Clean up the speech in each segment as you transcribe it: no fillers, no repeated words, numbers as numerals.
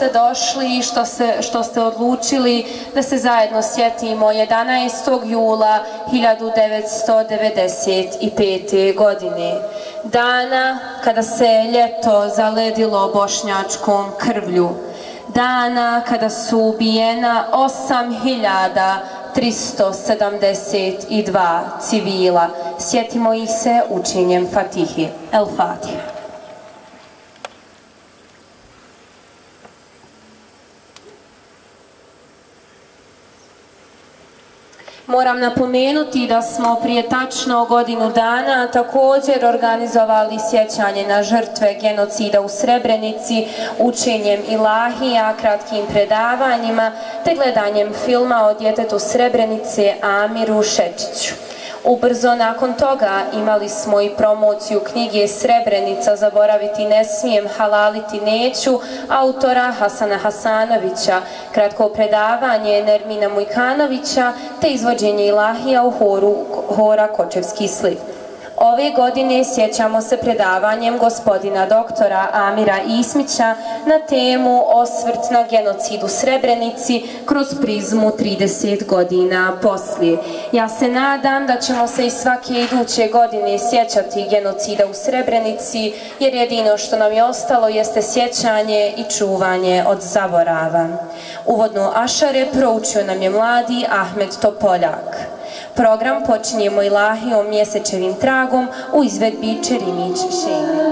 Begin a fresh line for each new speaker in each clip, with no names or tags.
ste došli i što ste odlučili da se zajedno sjetimo 11. jula 1995. godine. Dana kada se ljeto zaledilo bošnjačkom krvlju. Dana kada su ubijena 8372 civila. Sjetimo ih se učenjem Fatihe. El Fatiha. Moram napomenuti da smo prije tačno godinu dana također organizovali sjećanje na žrtve genocida u Srebrenici učenjem ilahija, kratkim predavanjima te gledanjem filma o djetetu Srebrenice Amiru Šečiću. Ubrzo nakon toga imali smo i promociju knjige Srebrenica, zaboraviti ne smijem, halaliti neću, autora Hasana Hasanovića, kratko predavanje Nermina Mujkanovića te izvođenje ilahija u hora Kočevski sliv. Ove godine sjećamo se predavanjem gospodina doktora Amira Ismića na temu Osvrt na genocid u Srebrenici kroz prizmu 30 godina poslije. Ja se nadam da ćemo se i svake iduće godine sjećati genocida u Srebrenici, jer jedino što nam je ostalo jeste sjećanje i čuvanje od zaborava. Uvodnu ašare proučio nam je mladi Ahmed Topoljak. Program počinjemo ilahijom Mjesečevim tragom u izvedbi Čerimić Šejne.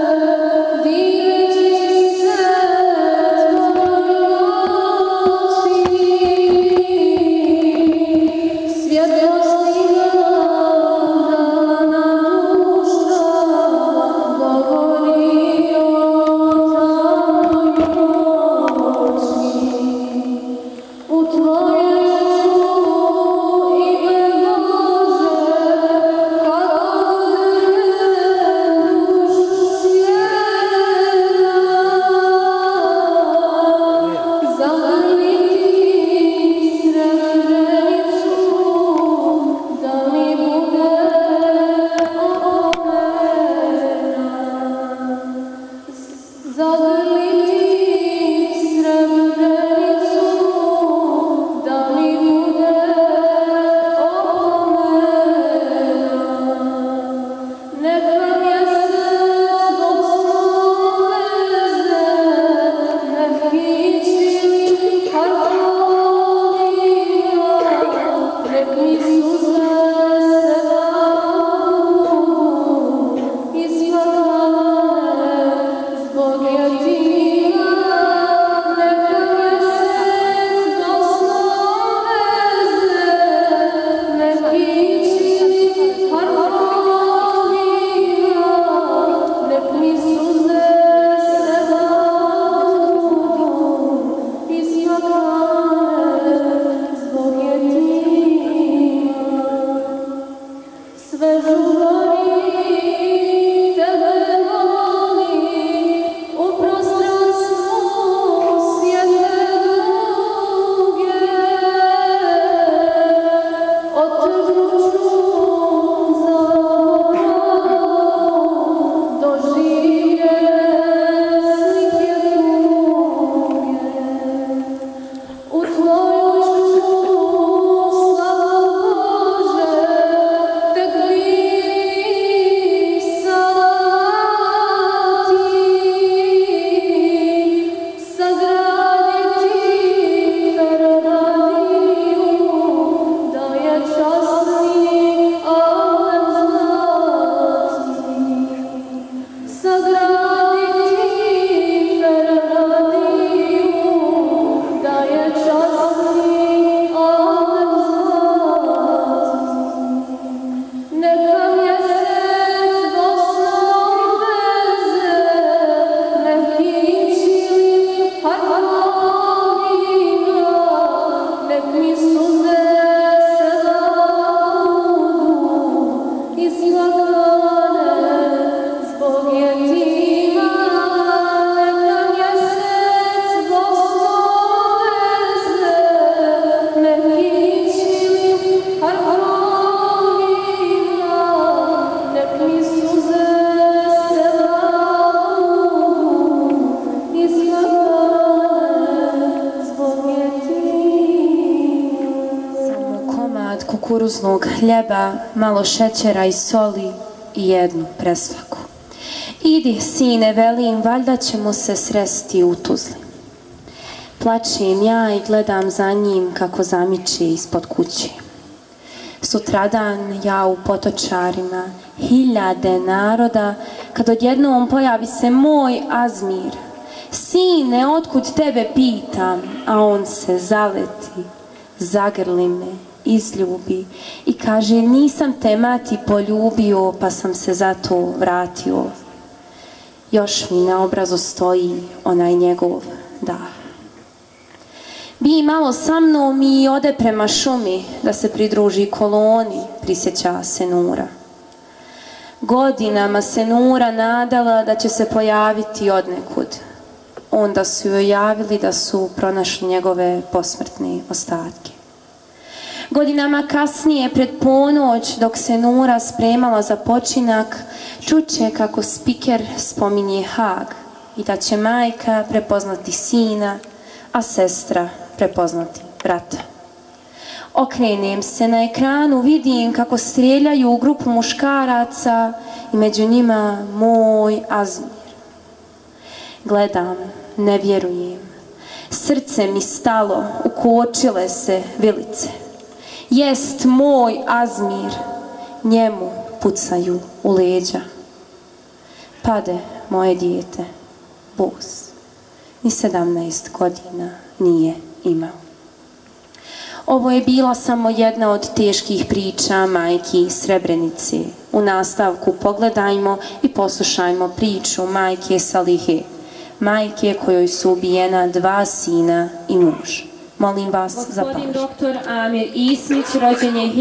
kukuruznog hljeba, malo šećera i soli i jednu presvaku. Idi, sine, velim, valjda ćemo se sresti u Tuzli. Plačem ja i gledam za njim kako zamiče ispod kuće. Sutradan ja u Potočarima, hiljade naroda, kad odjednom pojavi se moj Azmir. Sine, otkud tebe pitam, a on se zaleti, zagrli me, izljubi i kaže, nisam te mati poljubio, pa sam se zato vratio. Još mi na obrazu stoji onaj njegov dah. Bi malo sa mnom i ode prema šumi da se pridruži koloni, prisjeća se Nura. Godinama se Nura nadala da će se pojaviti odnekud. Onda su joj javili da su pronašli njegove posmrtne ostatke. Godinama kasnije, pred ponoć, dok se Nura spremala za počinak, čuće kako spiker spominje Haag i da će majka prepoznati sina, a sestra prepoznati brata. Okrenem se na ekranu, vidim kako strijeljaju u grupu muškaraca i među njima moj Azmir. Gledam, ne vjerujem. Srce mi stalo, ukočile se vilice. Jest moj Azmir, njemu pucaju u leđa. Pade moje dijete, bos, ni 17 godina nije imao. Ovo je bila samo jedna od teških priča majki Srebrenice. U nastavku pogledajmo i poslušajmo priču majke Salihe, majke kojoj su ubijena 2 sina i muž. Molim vas za pažnju. Gospodin doktor Amir Ismić rođen je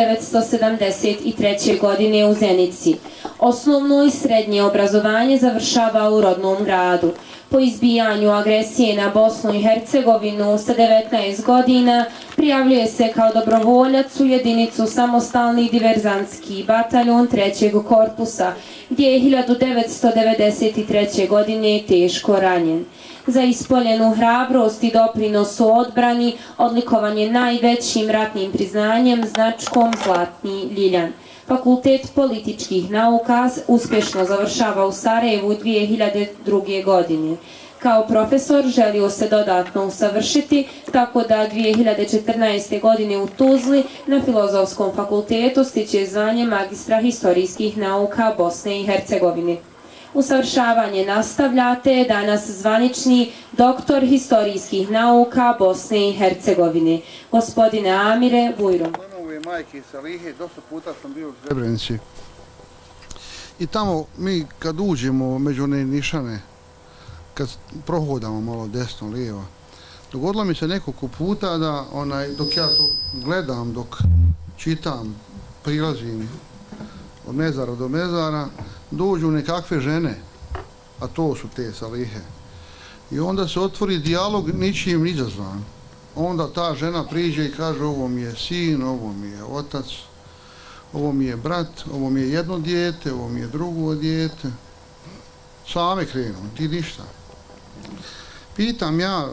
1973. godine u Zenici. Osnovno i srednje obrazovanje završava u rodnom gradu. Po izbijanju agresije na Bosnu i Hercegovinu sa 19 godina prijavljuje se kao dobrovoljac u jedinicu samostalni diverzantski bataljon 3. korpusa, gdje je 1993. godine teško ranjen. Za ispoljenu hrabrost i doprinos u odbrani odlikovan je najvećim ratnim priznanjem značkom Zlatni Ljiljan. Fakultet političkih nauka uspješno završava u Sarajevu 2002. godine. Kao profesor želio se dodatno usavršiti, tako da 2014. godine u Tuzli na Filozofskom fakultetu stiče zvanje magistra historijskih nauka Bosne i Hercegovine. Usavršavanje nastavljate danas zvanični doktor historijskih nauka Bosne i Hercegovine. Gospodine Amire Vujro.
Majke Salihe, dosta puta sam bio u Srebrenici i tamo mi kad uđemo među one nišane, kad prohodamo malo desno, lijevo, dogodilo mi se nekoliko puta da dok ja to gledam, dok čitam, prilazim od mezara do mezara, dođu nekakve žene, a to su te Salihe. I onda se otvori dijalog ničim izazvan. Onda ta žena priđe i kaže, ovo mi je sin, ovo mi je otac, ovo mi je brat, ovo mi je jedno dijete, ovo mi je drugo dijete. Same krenu, ti ništa. Pitam ja,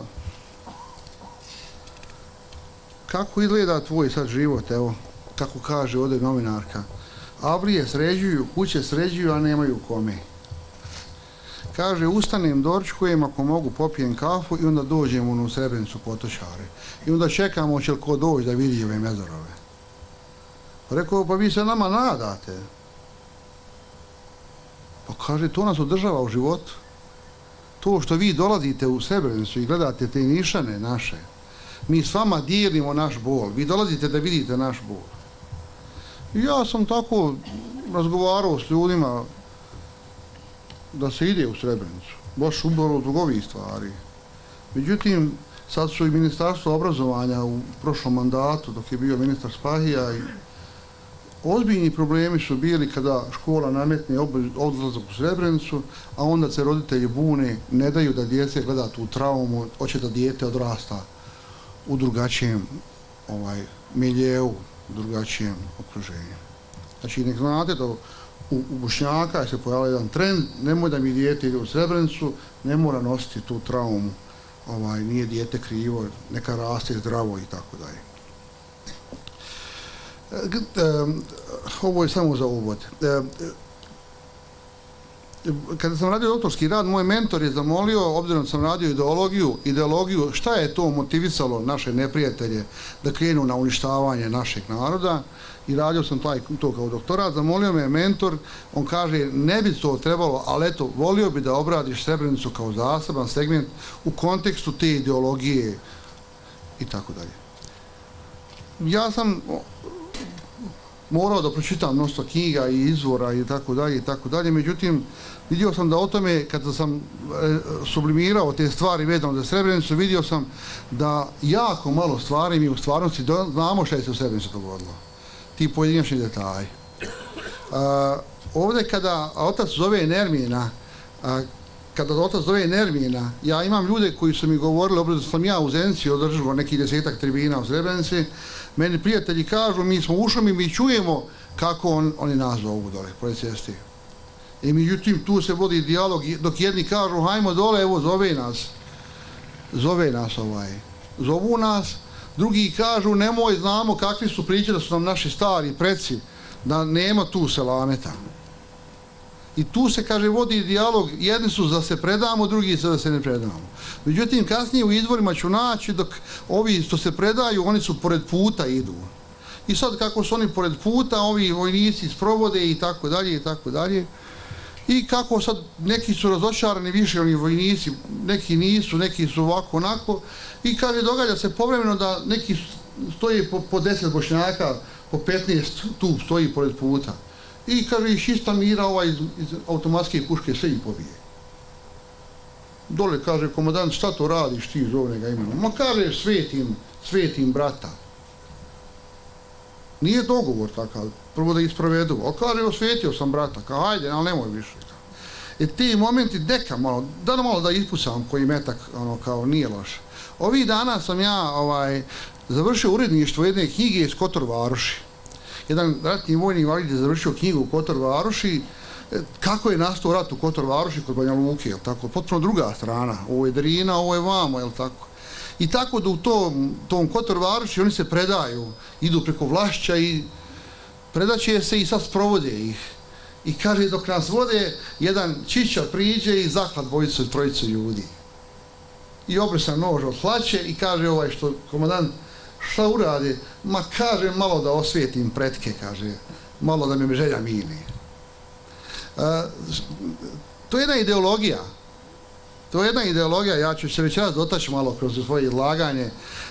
kako izgleda tvoj sad život, evo, kako kaže ovdje novinarka. Avlije sređuju, kuće sređuju, a nemaju kome. Kaže, ustanem, doručkujem, ako mogu popijem kafu i onda dođem u Srebrenicu Potočare. I onda čekamo će li ko doći da vidi ove mezarove. Rekao, pa vi se nama nadate. Pa kaže, to nas održava u životu. To što vi dolazite u Srebrenicu i gledate te nišane naše, mi s vama dijelimo naš bol. Vi dolazite da vidite naš bol. I ja sam tako razgovarao s ljudima da se ide u Srebrenicu, baš upravo zbog ovih stvari. Međutim, sad su i Ministarstvo obrazovanja u prošlom mandatu, dok je bio ministar Spahija, i ozbiljni problemi su bili kada škola nametne odlazak u Srebrenicu, a onda se roditelji bune, ne daju da djece gleda tu traumu, hoće da dijete odrasta u drugačijem miljeu, u drugačijem okruženju. Znači, nek znate da u Bošnjaka se pojavio jedan trend, nemoj da mi dijete ide u Srebrenicu, ne mora nositi tu traumu, nije dijete krivo, neka raste zdravo i tako dalje. Ovo je samo za uvod. Kada sam radio doktorski rad, moj mentor je zamolio, obzirom da sam radio ideologiju, šta je to motivisalo naše neprijatelje da krenu na uništavanje našeg naroda, i radio sam to kao doktorat. Zamolio me mentor, on kaže, ne bi to trebalo, ali eto, volio bi da obradiš Srebrenicu kao zaseban segment u kontekstu te ideologije i tako dalje. Ja sam morao da pročitam mnoštvo knjiga i izvora i tako dalje, međutim, vidio sam da o tome, kada sam sublimirao te stvari vezano za Srebrenicu, vidio sam da jako malo stvari mi u stvarnosti znamo šta je se u Srebrenicu dogodilo. Ti pojedinačni detalji. Ovdje kada otac zove Nermina, ja imam ljude koji su mi govorili, obzirom da sam ja u Zenici održao nekih 10-ak tribina u Srebrenici, meni prijatelji kažu, mi smo ušli i mi čujemo kako oni nas zovu dole, pored ceste. I međutim, tu se vodi dijalog, dok jedni kažu, hajmo dole, evo, zovu nas, drugi kažu, nemoj, znamo kakvi su priče da su nam naši stari preci, da nema tu selameta. I tu se, kaže, vodi dijalog, jedni su da se predamo, drugi su da se ne predamo. Međutim, kasnije u izvorima ću naći, dok ovi što se predaju, oni su pored puta idu. I sad kako su oni pored puta, ovi vojnici sprovode i tako dalje. I kako sad, neki su razočarani više, oni vojnici, neki nisu, neki su ovako, onako. I kaže, događa se povremeno da neki stoji po 10 Bošnjaka, po 15 tu stoji pored puta. I kaže, iz čista mira iz automatske puške sve im pobije. Dole kaže, komandant, šta to radiš ti, zove ga imenom? Ma kaže, svetim brata. Nije dogovor takav, prvo da isprovedu, ali kaže, osvetio sam brata, kao hajde, ali nemoj više. I ti momenti, deka malo, da ispucam koji metak, kao nije loš. Ovih dana sam ja završio uredništvo jedne knjige iz Kotor Varoši. Jedan ratni vojni invalid je završio knjigu u Kotor Varoši, kako je nastao rat u Kotor Varoši kod Banja Luke, jel tako? Potpuno druga strana, ovo je Drina, ovo je vamo, jel tako? I tako da u tom Kotor Varoši oni se predaju, idu preko Vlašća i predaće se i sad sprovode ih. I kaže, dok nas vode, jedan čiča priđe i zaklad trojicu ljudi. I obrisa nož od hlače i kaže što komandant, šta uradi? Ma kaže, malo da osvijetim pretke, kaže, malo da mi želja mini. To je jedna ideologija, ja ću se već raz dotaći malo kroz svoje izlaganje.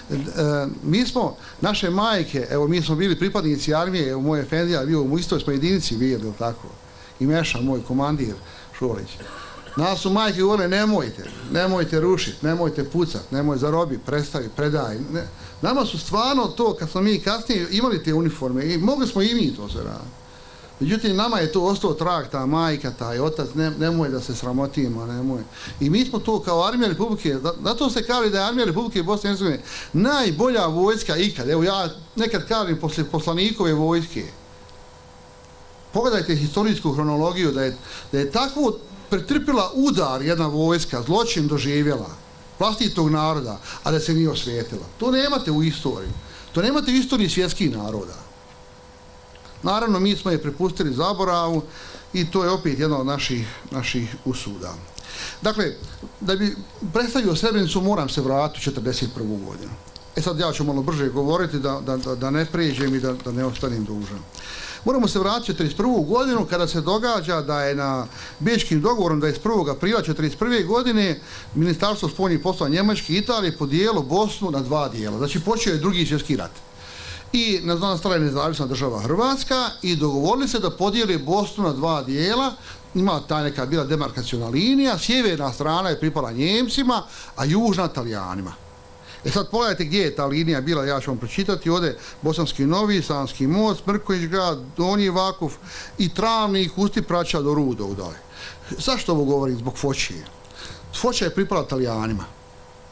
Naše majke, evo mi smo bili pripadnici armije, evo moj efendija bio u istoj smo jedinici bili, ili tako, i Meša, moj komandir Šolić. Nas su majke govorile, nemojte rušiti, nemojte pucati, nemoj zarobi, prestavi, predaj. Nama su stvarno to, kad smo mi kasnije imali te uniforme, i mogli smo i mi to se raditi. Međutim, nama je to ostao trag, ta majka, taj otac, nemoj da se sramotimo, nemoj. I mi smo to kao Armija Republike, zato se kaže da je Armija Republike Bosne i Hercegovine najbolja vojska ikad. Evo ja nekad kažem posle poslanikove vojske. Pogledajte historijsku hronologiju da je takvo pretrpila udar jedna vojska, zločin doživjela, vlastitog naroda, a da se nije osvijetila. To nemate u istoriji. To nemate u istoriji svjetskih naroda. Naravno, mi smo je prepustili zaboravu i to je opet jedna od naših usuda. Dakle, da bi predstavio Srebrenicu, moram se vratiti u 1941. godinu. Sad ja ću malo brže govoriti da ne pređem i da ne ostanem dužan. Moramo se vratiti u 1941. godinu kada se događa da je na Bečkim dogovorom 21. aprila 1941. godine Ministarstvo spoljnih poslova Njemačke i Italije podijelilo Bosnu na dva dijela. Znači, počeo je Drugi svjetski rat. I nastala je nezavisna država Hrvatska i dogovorili se da podijeli Bosnu na dva dijela. Ima ta neka bila demarkaciona linija, sjeverna strana je pripala Njemcima, a južna Talijanima. Sad pogledajte gdje je ta linija bila, ja ću vam pročitati, ovdje Bosanski Novi, Sanski most, Mrković grad, Donji Vakuf i Travnik, Usti Praća do Rudov dole. Zašto ovo govorim? Zbog Fočije. Foča je pripala Talijanima.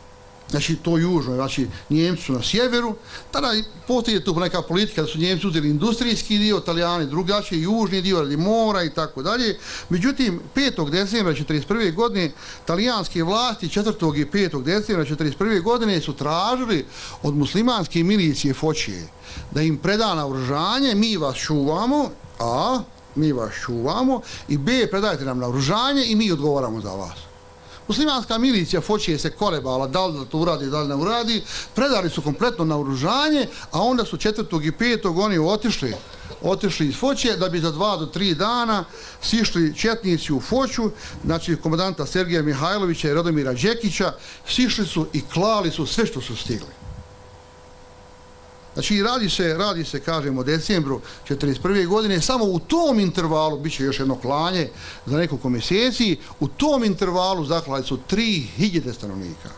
znači to južno, znači Njemci su na sjeveru, tada postoji tu neka politika da su Njemci uzeli industrijski dio, Italijani drugačiji, južni dio radi mora i tako dalje. Međutim, 5. decembra 1941. godine talijanske vlasti 4. i 5. decembra 1941. godine su tražili od muslimanske milicije Fočije da im preda naoružanje, mi vas čuvamo, a mi vas čuvamo, i B, predajte nam naoružanje i mi odgovaramo za vas. Muslimanska milicija Fočije se kolebala da li da to uradi, da li ne uradi, predali su kompletno naoružanje, a onda su 4. i 5. oni otišli iz Fočije da bi za 2 do 3 dana sišli četnici u Foču, znači komandanta Sergeja Mihajlovića i Radomira Đekića, sišli su i klali su sve što su stigli. Znači radi se, kažemo, decembru 1941. godine, samo u tom intervalu, bit će još jedno klanje za nekoliko mjeseci, u tom intervalu zaklali su 3000 stanovnika.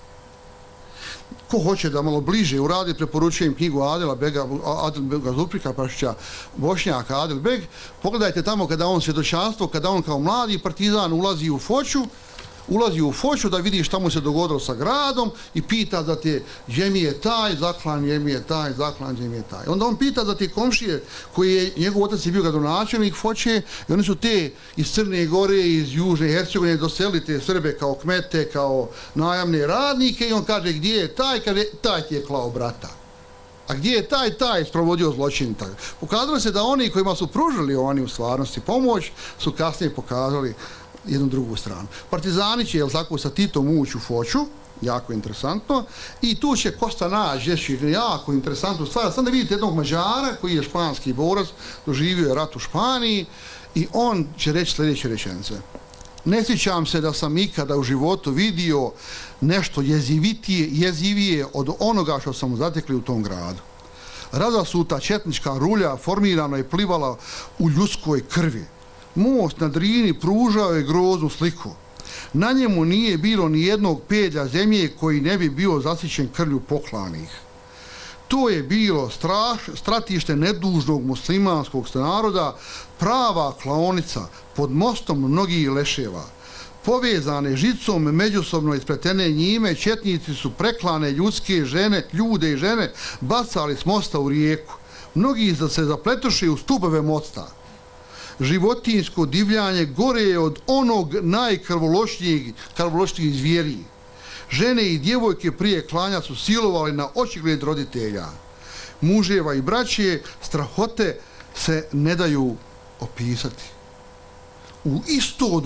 Ko hoće da malo bliže uradi, preporučujem knjigu Adilbega Zuprika, Pašića Bošnjaka, Adilbeg. Pogledajte tamo kada on svjedočanstvo, kada on kao mladi partizan ulazi u Foču da vidi šta mu se dogodilo sa gradom i pita da te gdje mi je taj zaklan, gdje mi je taj zaklan, gdje mi je taj. Onda on pita da te komšije koji je, njegov otac je bio gradonačelnik Foče i oni su te iz Crne Gore, iz Južne Hercegovine doselili te Srbe kao kmete, kao najamne radnike i on kaže gdje je taj, kaže taj ti je klao brata. A gdje je taj sprovodio zločin. Pokazalo se da oni kojima su pružili oni u stvarnosti pomoć su kasnije pokazali jednu drugu stranu. Partizani će, jel tako, sa Titom ući u Foču, jako interesantno, i tu će Kosta naći jako interesantnu stvar. Sad da vidite jednog Mađara koji je španski borac, doživio je rat u Španiji i on će reći sljedeće rečenice. Ne sjećam se da sam ikada u životu vidio nešto jezivije od onoga što sam zatekli u tom gradu. Razasuta četnička rulja formirano je plivala u ljudskoj krvi. Most na Drini pružao je groznu sliku. Na njemu nije bilo ni jednog pedlja zemlje koji ne bi bio zasićen krvlju poklanih. To je bilo stratište nedužnog muslimanskog naroda, prava klaonica pod mostom mnogih leševa. Povezane žicom, međusobno ispletene njime, četnici su preklane ljude i žene bacali s mosta u rijeku. Mnogi se zapletoše u stubove mosta. Životinjsko divljanje gore je od onog najkrvoločnijih zvijeri. Žene i djevojke prije klanja su silovali na očigled roditelja. Muževa i braće strahote se ne daju opisati. U isto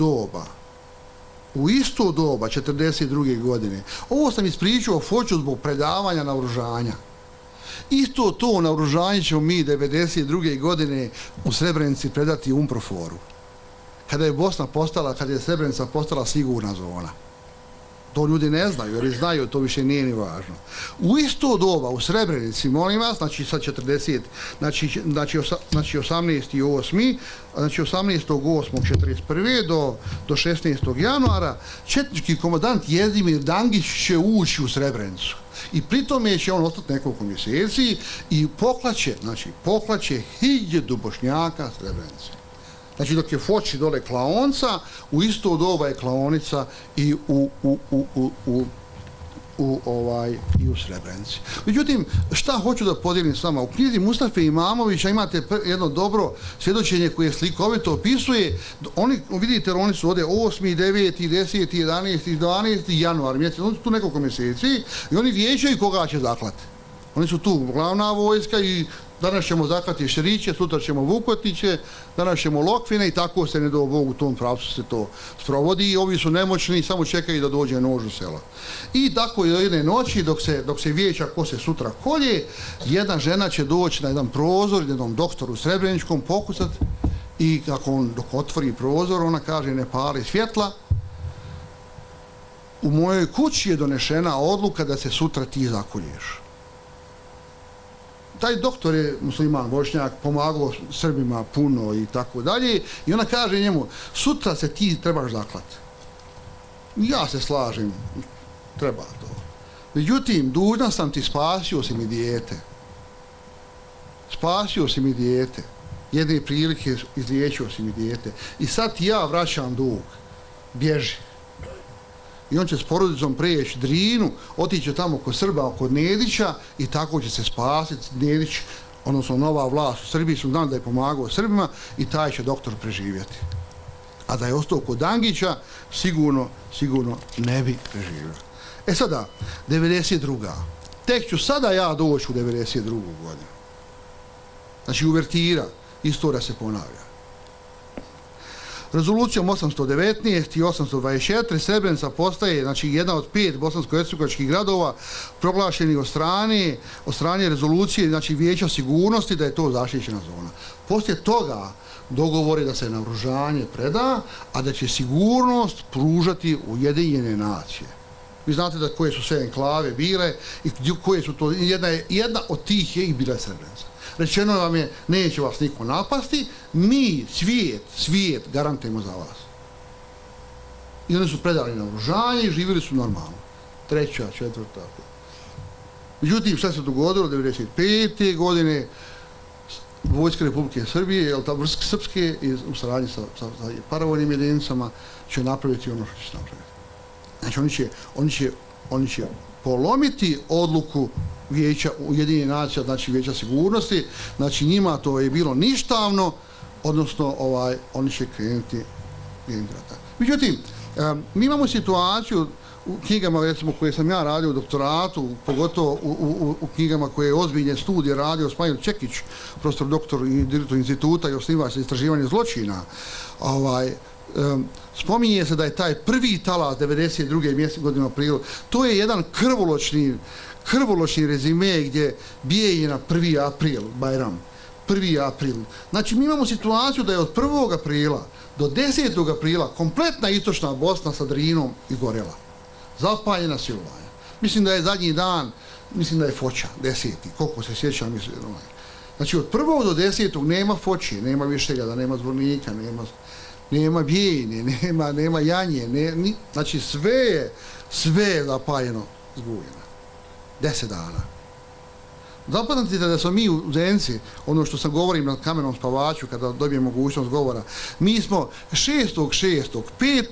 doba, 1942. godine, ovo sam ispričao o Foču zbog predavanja naoružanja. Isto to naoružanje ćemo mi 1992. godine u Srebrenici predati UNPROFOR-u. Kada je kada je Srebrenica postala sigurna zona. To ljudi ne znaju, jer znaju, to više nije ni važno. U isto doba u Srebrenici, molim vas, znači sad 40, znači 18.8., znači 18.8.1941. do 16. januara, četnički komandant Jezimir Dangić će ući u Srebrenicu. I pritome će on ostati nekoliko mjeseci i poklaće 1000 Bošnjaka Srebrenice. Znači dok je Foči dole klaonca, u isto doba je klaonica i u Srebrenici. Međutim, šta hoću da podijelim s vama? U knjizi Mustafe Imamovića imate jedno dobro svjedočenje koje slikovito opisuje. Vidite, oni su ovdje 8., 9., 10., 11., 12. januar mjesec, oni su tu nekoliko mjeseci i oni vijećaju koga će zaklati. Oni su tu glavna vojska i danas ćemo zaklati Šeriće, sutra ćemo Vukotiće, danas ćemo Lokvine i tako se, ne do Bogu, u tom pravcu se to sprovodi i ovi su nemoćni i samo čekaju da dođe nož u sela. I tako je jedne noći dok se vijeća ko se sutra kolje, jedna žena će doći na jedan prozor, jednom doktoru srebreničkom pokucati i dok otvori prozor, ona kaže ne pali svjetla. U mojoj kući je donešena odluka da se sutra ti zakolješ. Taj doktor je musliman, Bošnjak, pomagao Srbima puno i tako dalje. I ona kaže njemu, sutra se ti trebaš zaklati. Ja se slažem, treba to. Međutim, dužna sam ti, spasio si mi dijete. Spasio si mi dijete. Jedne prilike izliječio si mi dijete. I sad ti ja vraćam dug. Bježi. I on će s porodicom preći Drinu, otići tamo kod Srba, kod Nedića i tako će se spasiti. Nedić, odnosno nova vlast u Srbiji su znali da je pomagao Srbima i taj će doktor preživjeti. A da je ostao kod Dangića, sigurno ne bi preživio. E sada, 92. Tek ću sada ja doći u 92. godinu. Znači, uvertira, istorija se ponavlja. Rezolucijom 819 i 824 Srebrenica postaje, znači, jedna od 5 bosansko-hercegovačkih gradova proglašenih od strane rezolucije, znači, Vijeća sigurnosti da je to zaštićena zona. Poslije toga dogovor je da se naoružanje preda, a da će sigurnost pružati Ujedinjene nacije. Vi znate da koje su sve enklave bile i koje su to, jedna od tih je i bila Srebrenica. Rečeno vam je, neće vas niko napasti, mi, svijet, garantujemo za vas. I oni su predali naoružanje i živjeli su normalno. 3., 4. Međutim, šta se dogodilo 1995. godine, Vojska Republike Srbije, srpske, u saradnji sa paravojnim jedinicama, će napraviti ono što će napraviti. Znači, oni će polomiti odluku Vijeća Ujedinjenih nacija, znači Vijeća sigurnosti, znači njima to je bilo ništavno, odnosno oni će krenuti rata. Međutim, mi imamo situaciju u knjigama, recimo, koje sam ja radio u doktoratu, pogotovo u knjigama koje je ozbiljne studije radio Smajl Čekić, profesor doktor i direktor instituta i osnivač za istraživanje zločina, spominje se da je taj prvi talas 92. godine u aprilu, to je jedan krvoločni rezime gdje bije na 1. april, Bajram, 1. april. Znači, mi imamo situaciju da je od 1. aprila do 10. aprila kompletna istočna Bosna sa Drinom izgorela. Zapaljena silovanja. Mislim da je zadnji dan, mislim da je Foča, 10. koliko se sjećam. Znači, od 1. do 10. nema Foči, nema Višegrada, nema Zvornika, nema Bijeljine, nema Janje, znači sve je zapaljeno zbujeno. 10 dana. Zapamtite da smo mi u Zenici, ono što sam govorim na Kamenom spavaču kada dobijem mogućnost govora, mi smo 6.6.,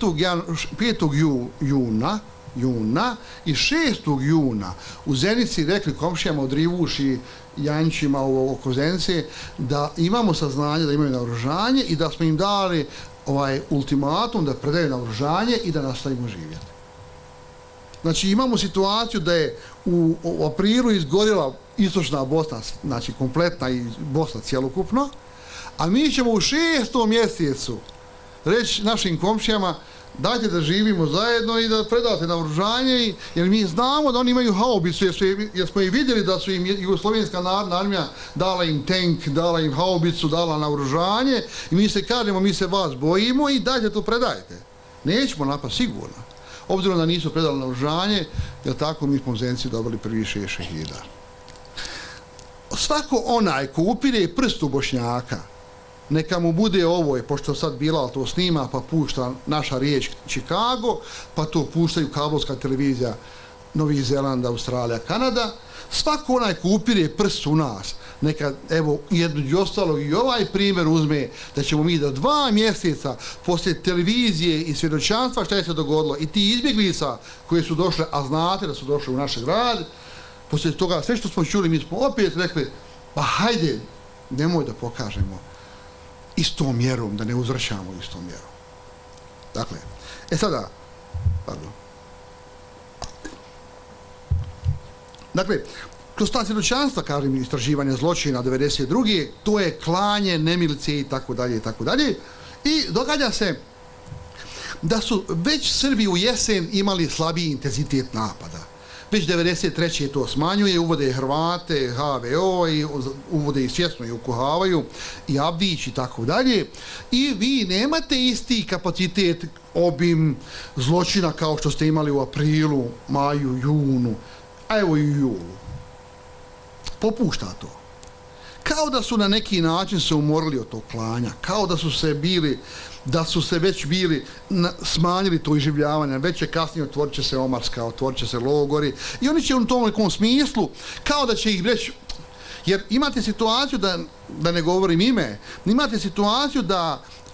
5. juna i 6. juna u Zenici rekli komšijama od Rivuši, Janjčima oko Zenice da imamo saznanje da imaju naoružanje i da smo im dali ultimatum da predaju naoružanje i da nastavimo živjeti. Znači, imamo situaciju da je u aprilu izgorila istočna Bosna, znači kompletna i Bosna cjelokupno, a mi ćemo u 6. mjesecu reći našim komšijama dajte da živimo zajedno i da predate naoružanje, jer mi znamo da oni imaju haubicu, jer smo i vidjeli da su im Jugoslovenska narodna armija dala im tank, dala im haubicu, dala naoružanje i mi se kažemo, mi se vas bojimo i dajte to predajte. Nećemo napast sigurno. Obzirom da nisu predali naoružanje, jer tako mi smo u Zenici dobili prvi 6 šehida. Svako onaj ko upire prst u Bošnjaka, neka mu bude ovo, pošto sad Bilal to snima, pa pušta naša riječ Chicago, pa to puštaju kablovska televizija Novi Zeland, Australija, Kanada, svako onaj ko upire prst u nas, neka, evo, jedno ostalog i ovaj primjer uzme da ćemo mi do 2 mjeseca poslije televizije i svjedočanstva šta je se dogodilo i ti izbjeglica koje su došle, a znate da su došle u naš grad, poslije toga sve što smo čuli, mi smo opet rekli, pa hajde, nemoj da pokažemo istom mjerom, da ne uzvrćamo istom mjerom. Dakle, sada, pardon. Dakle, kroz ta svjedočanstva, kažem, istraživanja zločina 92. to je klanje, nemilice i tako dalje. I događa se da su već Srbi u jesen imali slabiji intenzitet napada. Već 93. to smanjuje, uvode Hrvate, HVO, i uvode i svjesno i ukuhavaju, i Abdić i tako dalje. I vi nemate isti kapacitet, obim zločina kao što ste imali u aprilu, maju, junu, a evo i julu. Popušta to. Kao da su na neki način se umorili od tog klanja, kao da su se već bili smanjili to iživljavanje, već je kasnije otvorit će se Omarska, otvorit će se logori i oni će u tom nekom smislu, kao da će ih reći, jer imate situaciju, da ne govorim ime, imate situaciju da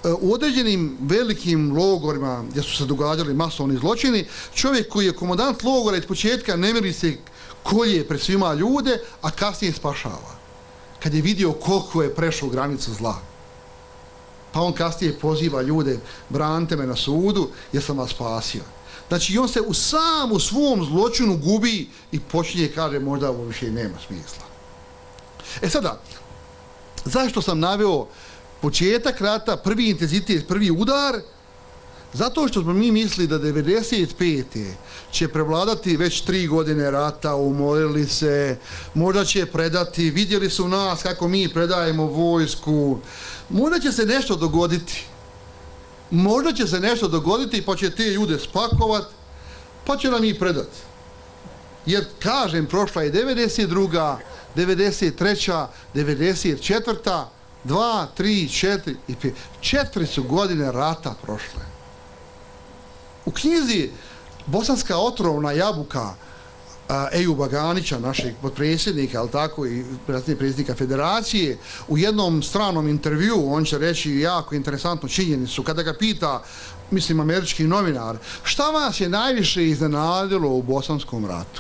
u određenim velikim logorima gdje su se događali masovni zločini, čovjek koji je komandant logora iz početka nemilice kolje pred svima ljude, a kasnije spašava. Kad je vidio koliko je prešao granicu zla. Pa on kasnije poziva ljude, branite me na sudu jer sam vas spasio. Znači on se u svom zločinu gubi i počinje kaže možda ovo više nema smisla. Sada, zašto sam naveo početak rata, prvi intenzitet, prvi udar? Zato što smo mi mislili da 95. će prevladati već 3 godine rata, umorili se, možda će predati, vidjeli su nas kako mi predajemo vojsku, možda će se nešto dogoditi. Možda će se nešto dogoditi pa će te ljude spakovat, pa će nam ih predati. Jer, kažem, prošla je 92., 93., 94., 2, 3, 4 i 5. 4 su godine rata prošle. U knjizi Bosanska otrovna jabuka Ejuba Ganića, našeg potpredsjednika, ali tako i predsjednika Federacije, u jednom stranom intervju on će reći jako interesantnu činjenicu. Kada ga pita, mislim, američki novinar, šta vas je najviše iznenadilo u Bosanskom ratu?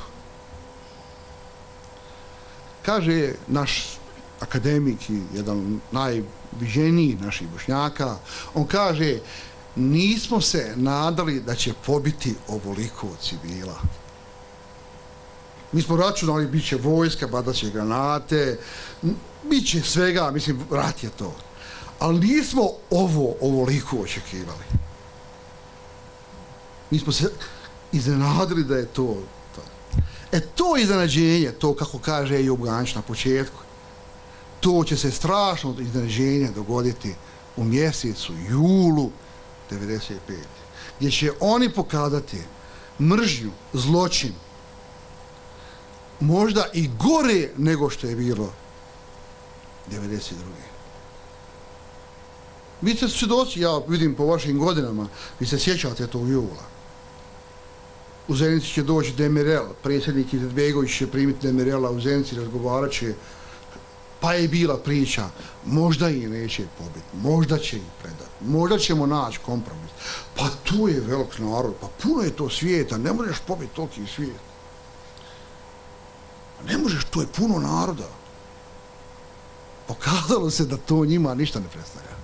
Kaže naš akademik i jedan najviđeniji naših Bošnjaka, on kaže, nismo se nadali da će pobiti ovoliko civila. Mi smo računali, bit će vojska, badat će granate, bit će svega, mislim, rat je to. Ali nismo ovoliko očekivali. Mi smo se iznenadili da je to. To iznenađenje, to kako kaže Ejub Ganić na početku, to će se strašno iznenađenje dogoditi u mjesecu julu 95. Gdje će oni pokazati mržnju, zločin, možda i gore nego što je bilo 92. Vi ste svjedoci, ja vidim po vašim godinama, vi se sjećate tog jula. U Zenici će doći Demirel, predsjednik Izetbegović će primiti Demirela u Zenici, razgovarat će, pa je bila priča, možda ih neće pobiti, možda će ih predati, možda ćemo naći kompromis. Pa tu je velik narod, pa puno je to svijeta, ne možeš pobiti toliki svijet. Ne možeš, to je puno naroda. Pokazalo se da to njima ništa ne predstavlja.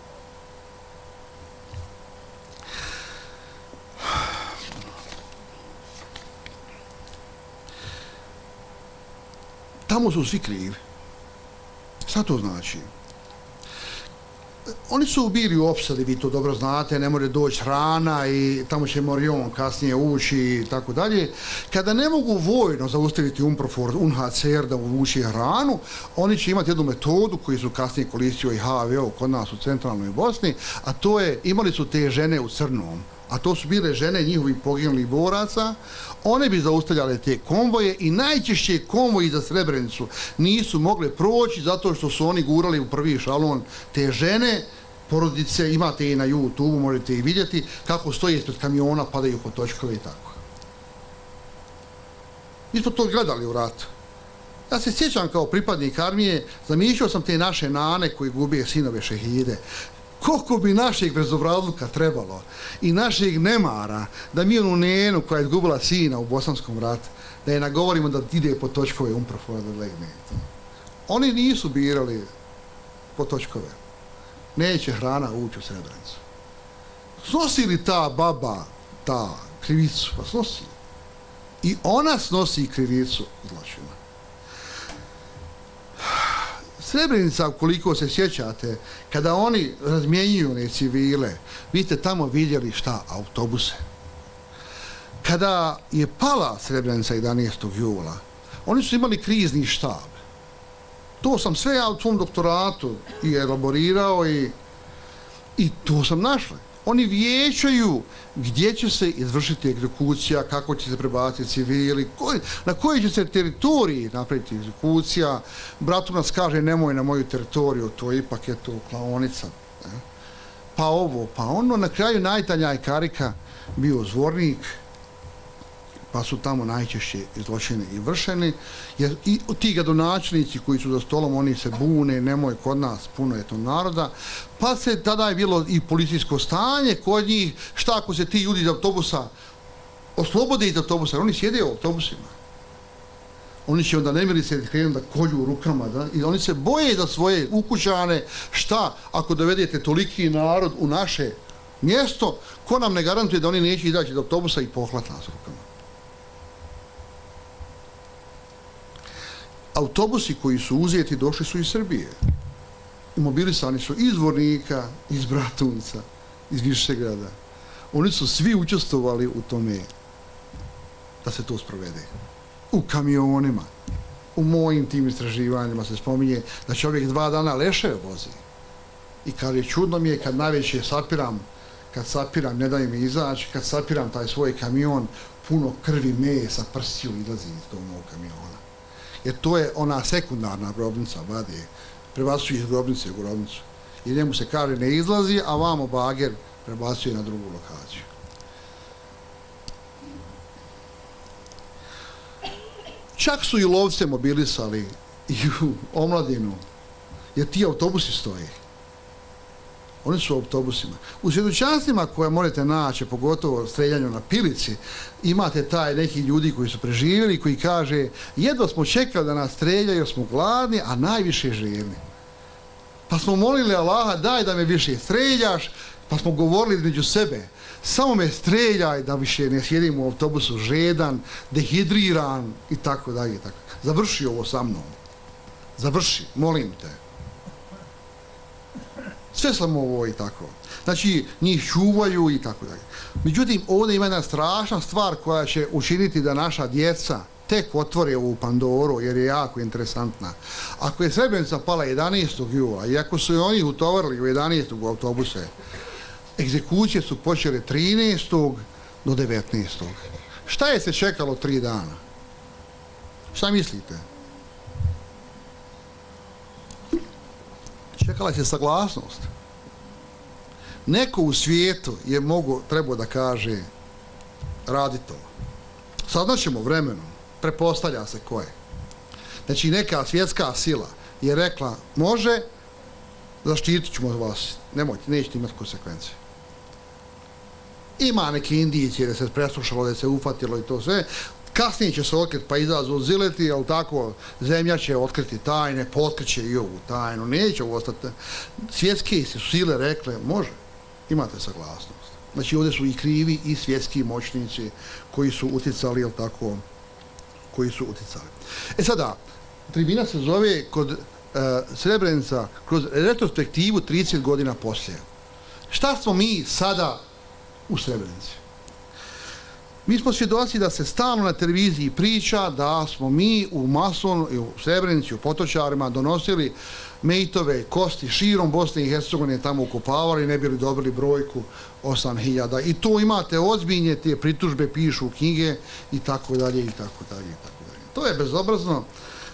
Tamo su svi krivi. Šta to znači? Oni su bili u opsadi, vi to dobro znate, ne može doći hrana i tamo će Morion kasnije ući i tako dalje. Kada ne mogu vojno zaustaviti UNPROFOR, UNHCR da uvući hranu, oni će imati jednu metodu koju su kasnije koristio i HVO kod nas u centralnoj Bosni, a to je, imali su te žene u crnom, a to su bile žene njihovih poginulih boraca, one bi zaustavljale te konvoje i najčešće konvoji za Srebrenicu nisu mogle proći zato što su oni gurali u prvi šalon te žene, porodice, imate i na YouTube, možete ih vidjeti kako stoje ispred kamiona, padaju po točkove i tako. Mi smo to gledali u ratu. Ja se sjećam kao pripadnik armije, zamišljao sam te naše nane koji gube sinove šehide. Koliko bi našeg bezobrazluka trebalo i našeg nemara da mi onu nenu koja je izgubila sina u Bosanskom ratu, da je nagovorimo da ide po točkove UNPROFOR da legne. Oni nisu birali po točkove. Neće hrana ući u Srebrenicu. Snosi li ta baba ta krivicu? Pa snosi. I ona snosi krivicu zločina. Srebrenica, koliko se sjećate, kada oni razmjenjuju one civile, vi ste tamo vidjeli šta? Autobuse. Kada je pala Srebrenica 11. jula, oni su imali krizni štab. To sam sve ja u svom doktoratu i elaborirao i to sam našao. Oni vijećaju gdje će se izvršiti egzekucija, kako će se prebaciti civili, na kojoj će se teritoriji napraviti egzekucija. Bratu nas kaže nemoj na moju teritoriju, to ipak je to klaonica. Pa ovo, pa ono, na kraju najtanja je karika bio Zvornik, pa su tamo najčešće zločini i vršeni, jer i ti gradonačelnici koji su za stolom, oni se bune, nemoj kod nas, puno je to naroda, pa se tada je bilo i policijsko stanje kod njih, šta ako se ti ljudi iz autobusa oslobode iz autobusa, oni sjede u autobusima. Oni će onda nemilice krenu da kolju rukama, da? I oni se boje za svoje ukućane, šta ako dovedete toliki narod u naše mjesto, ko nam ne garantuje da oni neće izaći iz autobusa i pohvat nas rukama. Autobusi koji su uzeti došli su iz Srbije. Mobilisani su iz Vornika, iz Bratunca, iz Višegrada. Oni su svi učestvovali u tome da se to sprovede. U kamionima. U mojim tim istraživanjima se spominje da čovjek 2 dana leševe vozi. I kad je čudno mi je kad najveće kad sapiram, ne daj mi izaći, kad sapiram taj svoj kamion, puno krvi, mesa, prstiju izlazi iz tog mog kamiona. Jer to je ona sekundarna grobnica, vade, prebacuje iz grobnice u grobnicu. I njemu se kaže ne izlazi, a vamo bager prebacuje na drugu lokaciju. Čak su i lovce mobilisali i u omladinu, jer ti autobusi stoje. Oni su u autobusima. U svjedočanstvima koje možete naći, pogotovo streljanju na pilici, imate taj neki ljudi koji su preživjeli, koji kaže jedva smo čekali da nas streljaju jer smo gladni, a najviše željni. Pa smo molili Allaha daj da me više streljaš, pa smo govorili između sebe samo me streljaj da više ne sjedim u autobusu žedan, dehidriran i tako dalje. Završi ovo sa mnom. Završi, molim te. Sve sam ovo i tako. Znači, njih čuvaju i tako dalje. Međutim, ovdje ima jedna strašna stvar koja će učiniti da naša djeca tek otvore ovu Pandoru, jer je jako interesantna. Ako je Srebrenica pala 11. jula i ako su oni utovarili u 11. u autobuse, egzekucije su počele 13. do 19. Šta je se čekalo 3 dana? Šta mislite? Čekala se saglasnost. Neko u svijetu je trebao da kaže radi to. Saznaćemo vremenom, prepostavlja se ko je. Znači neka svjetska sila je rekla može, zaštitit ćemo vas, nemojte, nećete imati konsekvence. Ima neke indicije da se preslušalo, da se ufatilo i to sve. Kasnije će se otkriti pa izazu zileti, ali tako zemlja će otkriti tajne, potkriće i ovu tajnu, neće ovo ostati. Svjetske su sile rekle, može, imate saglasnost. Znači ovdje su i krivi i svjetski moćnici koji su uticali, jel tako, koji su uticali. Sada, tribina se zove kod Srebrenica kroz retrospektivu 30 godina poslije. Šta smo mi sada u Srebrenici? Mi smo svjedoci da se stalno na televiziji priča da smo mi u Masonu i u Srebrenici, u Potočarima donosili mejtove kosti širom Bosne i Hercegovine, tamo ukopavali, ne bili dobili brojku 8.000. I to imate ozbiljne, te pritužbe pišu u knjige i tako dalje i tako dalje i tako dalje. To je bezobrazno.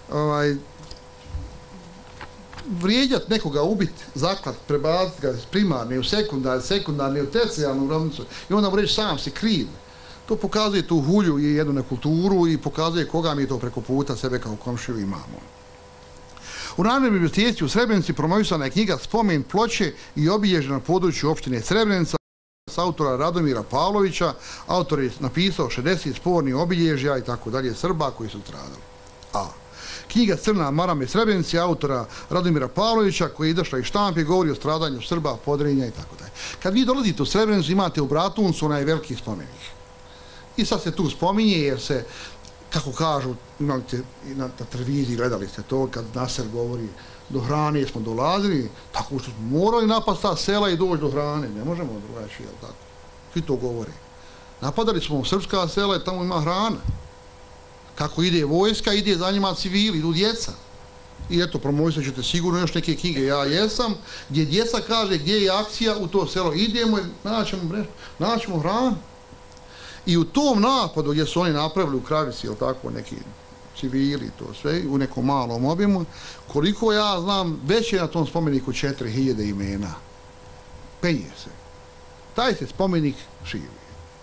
Vrijeđat nekoga, ubiti, zaklat, prebaciti ga iz primarne u sekundarne u tercijarnu grobnicu i onda mu reći sam si kriv. To pokazuje tu hulju i jednu nekulturu i pokazuje koga mi to preko puta sebe kao komšiju imamo. U Narodnoj biblioteci u Srebrenici promovisana je knjiga Spomen ploče i obilježja na području opštine Srebrenica s autora Radomira Pavlovića. Autor je napisao 60 spornih obilježja i tako dalje Srba koji su stradali. A knjiga Crna marame Srebrenici autora Radomira Pavlovića koja je izašla iz štampe govori o stradanju Srba, Podrinja i tako dalje. Kad vi dolazite u Srebrenicu imate u Bratuncu onaj veliki spomenik. I sad se tu spominje jer se, kako kažu, imali ste na televiziji, gledali ste to, kad Naser govori do hrane smo dolazili, tako što smo morali napast ta sela i doći do hrane, ne možemo drugačije, jel tako? Svi to govore. Napadali smo u srpska sela i tamo ima hrana. Kako ide vojska, ide za njima civili, idu djeca. I eto, promovisat ćete sigurno još neke knjige, ja jesam, gdje djeca kaže gdje je akcija u to selo, idemo i naćemo hranu. I u tom napadu gdje su oni napravili u Kravici, jel tako, neki civili, to sve, u nekom malom obimu, koliko ja znam, već je na tom spomeniku 4000 imena. Penje se. Taj se spomenik širi.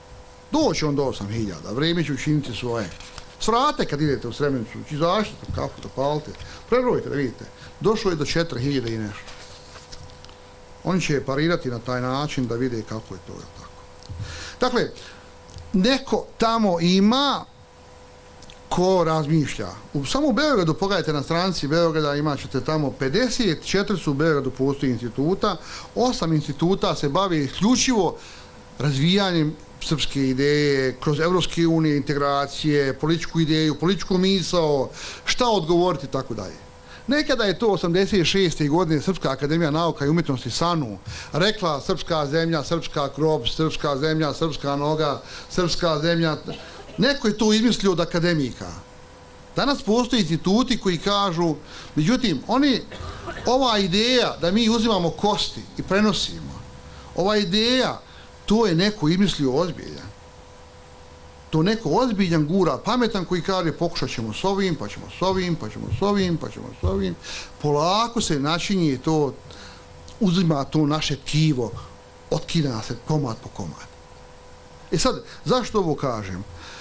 Doći on do 8.000, vrijeme će učiniti svoje. Svrate kad idete u Srebrenicu, izašite kafu, zapalite, prebrojite da vidite. Došlo je do 4.000 i nešto. Oni će parirati na taj način da vide kako je to. Tako. Dakle, neko tamo ima ko razmišlja. Samo u Beogradu, pogledajte na stranici Beograda, imat ćete tamo 54 su u Beogradu postoji instituta, 8 instituta se bave isključivo razvijanjem srpske ideje, kroz Evropske unije, integracije, političku ideju, političku misao, šta odgovoriti, tako dalje. Nekada je to 86. godine Srpska akademija nauka i umjetnosti SANU rekla srpska zemlja, srpska krop, srpska zemlja, srpska noga, srpska zemlja. Neko je to izmislio od akademika. Danas postoje instituti koji kažu, međutim, ova ideja da mi uzimamo kosti i prenosimo, ova ideja, to je neko izmislio ozbiljan. To neko ozbiljan gura, pametan koji kaže pokušat ćemo s ovim, pa ćemo s ovim, pa ćemo s ovim, pa ćemo s ovim. Polako se načinje to, uzima to naše tkivo, otkida se komad po komad. E sad, zašto ovo kažem?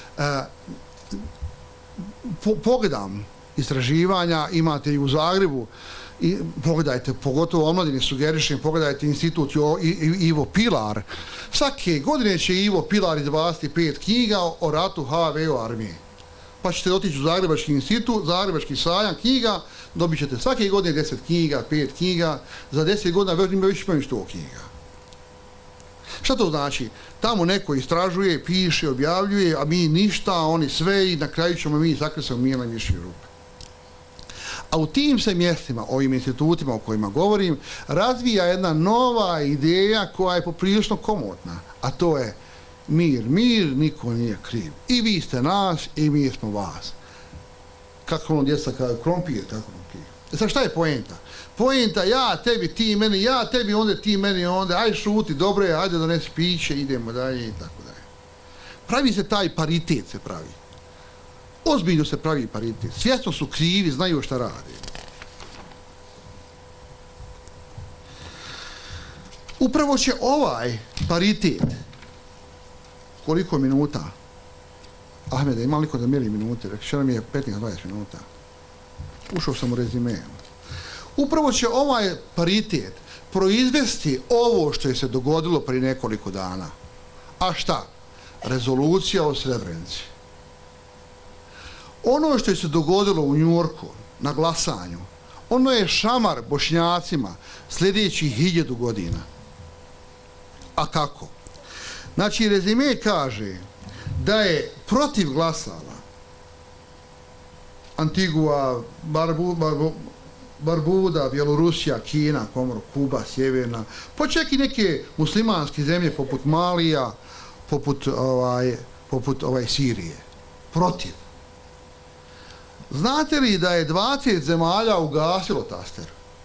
Pogledam istraživanja, imate i u Zagrebu, i pogledajte, pogotovo omladini sugerišem, pogledajte institut Ivo Pilar. Svake godine će Ivo Pilar izdvasti 5 knjiga o ratu HVO armije. Pa ćete otići u Zagrebački institut, Zagrebački sajam knjiga, dobit ćete svake godine 10 knjiga, 5 knjiga, za 10 godina već imaju 100 knjiga. Šta to znači? Tamo neko istražuje, piše, objavljuje, a mi ništa, oni sve i na kraju ćemo mi zakriti u mijele mišlje rupe. A u tim se mjestima, ovim institutima o kojima govorim, razvija jedna nova ideja koja je poprilično komotna, a to je mir, niko nije kriv. I vi ste nas, i mi smo vas. Kako ono djeca kao krompir, tako krompir. Sad šta je poenta? Poenta, ja tebi, ti meni, ja tebi, onda ti meni, onda, aj šuti, dobro je, ajde donesi piće, idemo dalje i tako dalje. Pravi se taj paritet, se pravi. Ozbiljno se pravi paritet. Svjesno su krivi, znaju šta rade. Upravo će ovaj paritet, koliko minuta? Ahmede, ima liko da mjeri minute? Rekao nam je 15-20 minuta. Ušao sam u rezime. Upravo će ovaj paritet proizvesti ovo što je se dogodilo prije nekoliko dana. A šta? Rezolucija o Srebrenici. Ono što je se dogodilo u Njujorku na glasanju, ono je šamar Bošnjacima sljedećih 1000 godina. A kako? Znači, rezime kaže da je protiv glasala Antigua, Barbuda, Bjelorusija, Kina, Komoro, Kuba, Sjeverna, pa čak i neke muslimanske zemlje poput Malija, poput Sirije. Protiv. Znate li da je 20 zemalja ugasilo taster?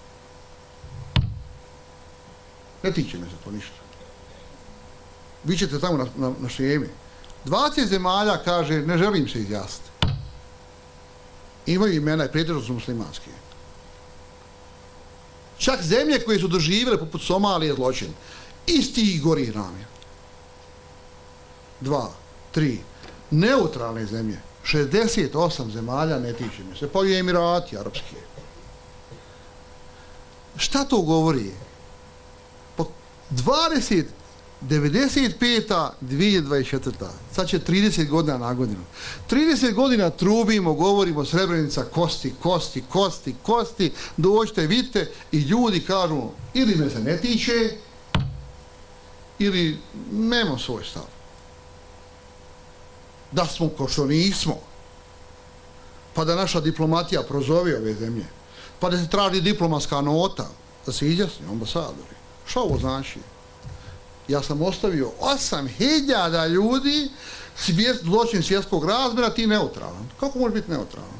Ne tiče me se to ništa. Vi ćete tamo na šemi. 20 zemalja kaže, ne želim se izjasniti. Imaju imena i pretežno su muslimanske. Čak zemlje koje su doživjele poput Somalije zločin. Isti i gori nam je. 2, 3. Neutralne zemlje. 68 zemalja ne tiče mi se. Pa i Emirati arapski. Šta to govori? 95. 2024. Sad će 30 godina na godinu. 30 godina trubimo, govorimo Srebrenica, kosti, dođite, vidite i ljudi kažu ili me se ne tiče ili nemam svoj stav. Da smo ko što nismo. Pa da naša diplomatija prozove ove zemlje. Pa da se traži diplomatska nota, da se izjasni ambasadori. Šta ovo znači? Ja sam ostavio 8000 ljudi, zločin svjetskog razmjera, ti neutralan. Kako može biti neutralan?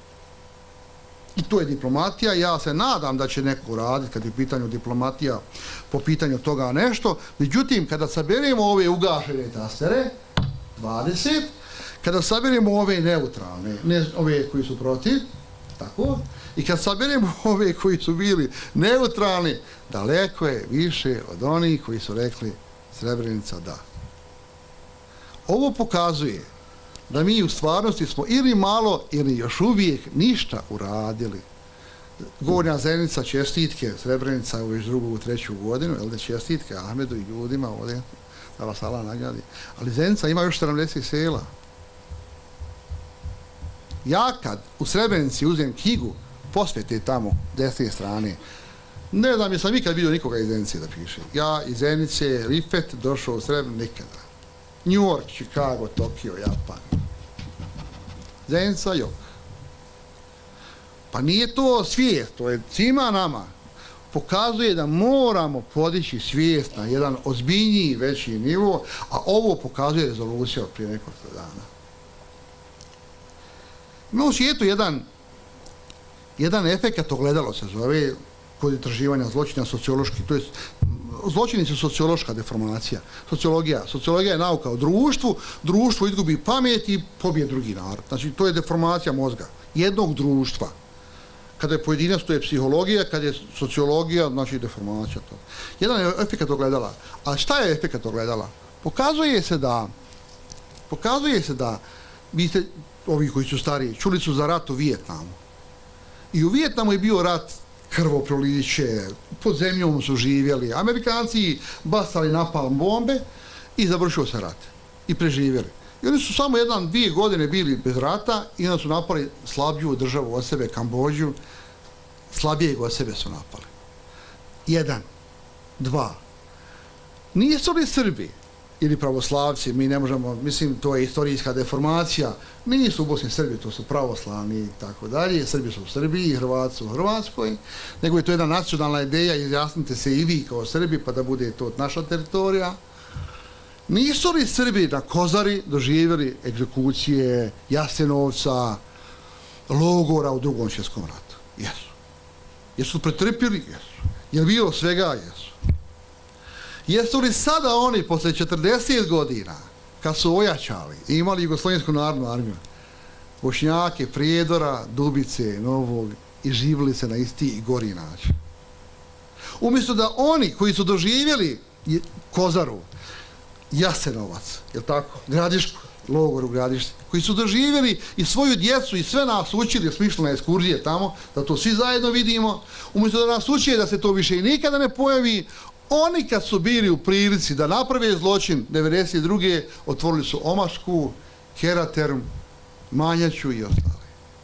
I to je diplomatija. Ja se nadam da će neko raditi kad je pitanju diplomatija po pitanju toga nešto. Međutim, kada saberemo ove ugašene tastere, 20, kada saberemo ove neutralne, ne ove koji su protiv, tako, i kad saberemo ove koji su bili neutralni, daleko je više od onih koji su rekli Srebrenica da. ovo pokazuje da mi u stvarnosti smo ili malo ili još uvijek ništa uradili. Gornja Zenica, čestitke, Srebrenica u već drugu, treću godinu, jel da čestitke Ahmedu i ljudima ovdje, da vas Allah nagradi. Ali Zenica ima još 70 sela. Ja kad u Srebrenici uzem knjigu posvete tamo, desne strane, ne znam jesam ikad vidio nikoga iz Zenice da piše. Ja iz Zenice, Rifet, došao u Srebrenicu, nikada. New York, Chicago, Tokio, Japan. Zenica, jok. Pa nije to svijest, to je svima nama. Pokazuje da moramo podići svijest na jedan ozbiljniji, veći nivo, a ovo pokazuje rezolucija od prije nekoliko dana. Ima u svijetu jedan efekat, ogledalo se zove, kod istraživanja zločina sociološki, to je zločini su sociološka deformacija. Sociologija je nauka o društvu, društvo izgubi pamet i pobije drugi narod. Znači, to je deformacija mozga jednog društva. Kada je pojedinac, to je psihologija, kada je sociologija, znači deformacija. Jedan je efekat ogledala. A šta je efekat ogledala? Pokazuje se da, vidite, ovi koji su stariji, čuli su za rat u Vijetnamu. I u Vijetnamu je bio rat krvoproliće, pod zemljom su živjeli, Amerikanci bacali napalm bombe i završio se rat. I preživjeli. I oni su samo 1-2 godine bili bez rata i onda su napali slabiju državu od sebe, Kambodžu, slabijeg od sebe su napali. 1, 2. Nisu li Srbi ili pravoslavci, mi ne možemo, mislim, to je istorijska deformacija, nisu u Bosni Srbi, to su pravoslavni i tako dalje, Srbi su u Srbiji, Hrvati su u Hrvatskoj, nego je to jedna nacionalna ideja, izjasnite se i vi kao Srbi, pa da bude to naša teritorija. Nisu li Srbi na Kozari doživjeli egzekucije Jasenovca, logora u Drugom svjetskom ratu? Jesu. Jesu pretrpjeli? Jesu. Je li bilo svega? Jesu. Jesu li sada oni, posle 40 godina, kad su ojačali i imali Jugoslavensku narodnu armiju, Bošnjake, Prijedora, Dubice, Novog, i živjeli se na isti i gori način? Umjesto da oni koji su doživjeli Kozaru, Jasenovac, je li tako, Gradišku, logor u Gradišti, koji su doživjeli i svoju djecu i sve nas učili, smo išli na ekskurzije tamo, da to svi zajedno vidimo, umjesto da nas uči da se to više i nikada ne pojavi, oni kad su bili u prilici da naprave zločin 1992. otvorili su Omašku, Heraterm, Manjaču i ostale.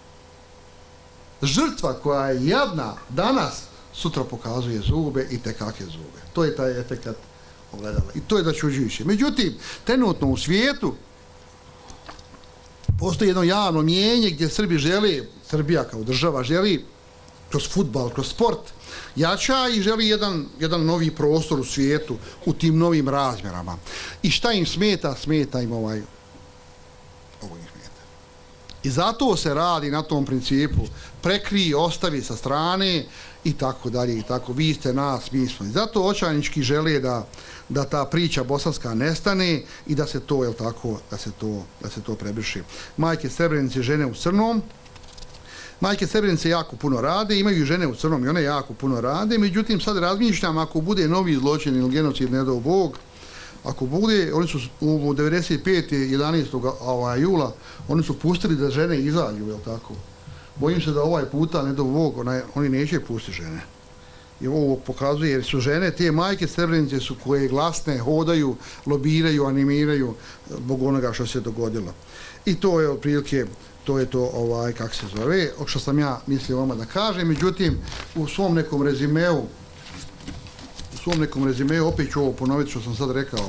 Žrtva koja je jadna danas, sutra pokazuje zube i tekake zube. To je taj efekat ogledala. I to je začuđujuće. Međutim, trenutno u svijetu postoji jedno javno mijenje gdje Srbi žele, Srbija kao država želi kroz fudbal, kroz sport, jača i želi jedan novi prostor u svijetu u tim novim razmjerama. I šta im smeta? Smeta im ovo im smeta. I zato se radi na tom principu prekrij, ostavi sa strane i tako dalje i tako. Vi ste nas, mi smo. I zato očajnički žele da ta priča bosanska nestane i da se to, jel tako, da se to prebriše. Majke Srebrenice, žene u crnom. Majke Srebrenice jako puno rade, imaju žene u crnom i one jako puno rade, međutim sad razmišljam ako bude novi zločin ili genocid, ne dao Bog, ako bude, oni su u 95. 11. jula, oni su pustili da žene izađu, jel tako? Bojim se da ovaj puta, ne dao Bog, oni neće pustiti žene. I ovo pokazuje, jer su žene, te majke Srebrenice su koje glasne, hodaju, lobiraju, animiraju zbog onoga što se dogodilo. I to je otprilike, to je to, kako se zove, što sam ja mislio vama da kažem, međutim, u svom nekom rezimeu, opet ću ovo ponoviti što sam sad rekao,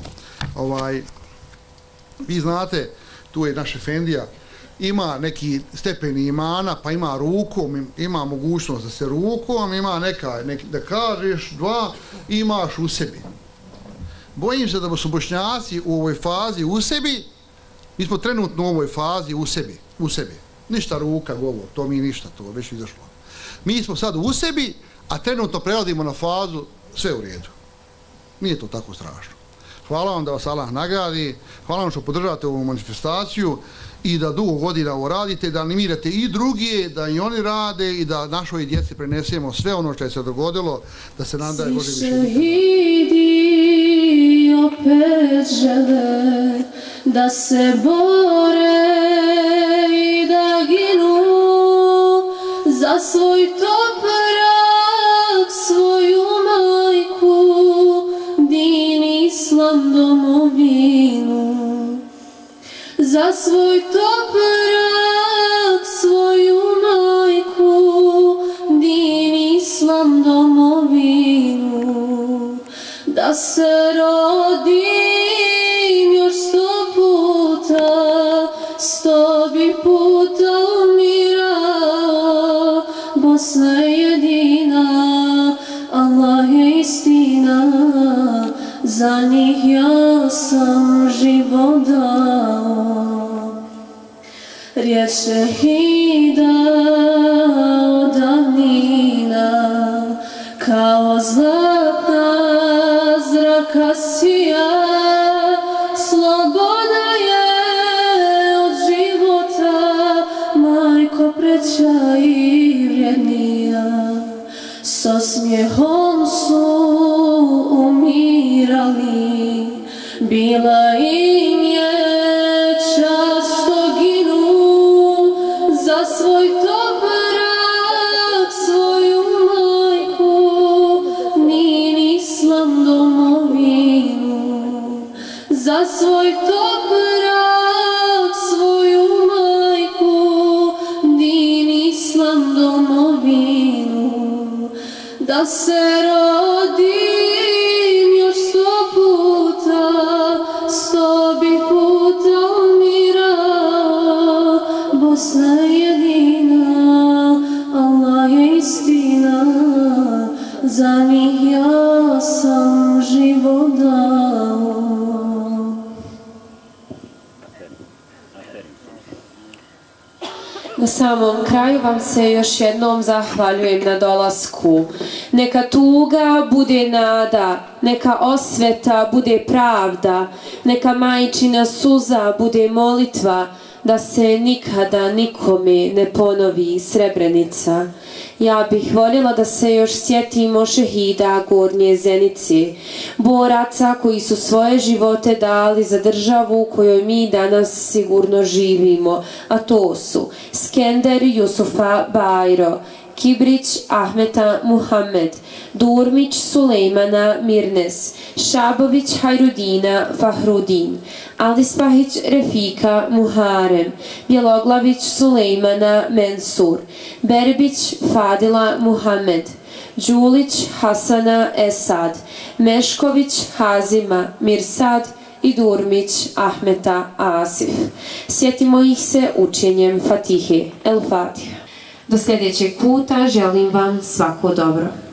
vi znate, tu je naš efendija, ima neki stepeni imana, pa ima rukom, ima mogućnost da se rukom, ima da kažeš, 2, imaš u sebi. Bojim se da su Bošnjaci u ovoj fazi u sebi, mi smo trenutno u ovoj fazi u sebi. Ništa ruka, govor, to mi ništa, to već izašlo. Mi smo sad u sebi, a trenutno preladimo na fazu sve u redu. Nije to tako strašno. Hvala vam da vas Allah nagradi, hvala vam što podržavate ovu manifestaciju i da dugo godina ovo radite, da animirate i drugi, da i oni rade i da našoj djeci prenesemo sve ono što je se dogodilo, da se nam daje Bože više.
Opet žele da se bore i da ginu za svoj toprak, svoju majku, din, islam, domovinu. Za svoj toprak, svoju majku, din, islam, domovinu. Da se rodim još 100 puta, 100 bi puta umirao. Bosna je jedina, Allah je istina, za njih ja sam život dao. Riječ šehida od davnina, kao zlatna zraka sija, sloboda je od života, majko preća i vrednija. S osmijehom su umirali, bila im je čast što ginu za svoj toprak, svoju majku, din, islam, domovinu. Za svoj toprak, svoju majku, din, islam, domovinu. Da se rodim još 100 puta, 100 bi puta umirao. Bosna je jedina, Allah je istina, za njih ja sam život dao.
Na samom kraju vam se još jednom zahvaljujem na dolasku. Neka tuga bude nada, neka osveta bude pravda, neka majčina suza bude molitva, da se nikada nikome ne ponovi Srebrenica. Ja bih voljela da se još sjetimo šehida Gornje Zenice, boraca koji su svoje živote dali za državu u kojoj mi danas sigurno živimo, a to su Skender Jusufa Bajro, Kibrić Ahmeta Muhammed, Durmić Sulejmana Mirnes, Šabović Hajrudina Fahrudin, Alispahić Refika Muharem, Bjeloglavić Sulejmana Mensur, Berbić Fadila Muhammed, Đulić Hasana Esad, Mešković Hazima Mirsad i Durmić Ahmeta Asif. Sjetimo ih se učenjem Fatihe. El Fatiha. Do sljedećeg puta želim vam svako dobro.